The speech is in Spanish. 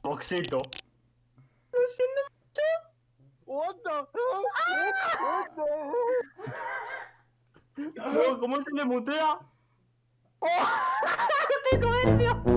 Oxito. Lo siento mucho. What the No, ¿cómo se le mutea? ¡Oh! ¡Estoy comercio!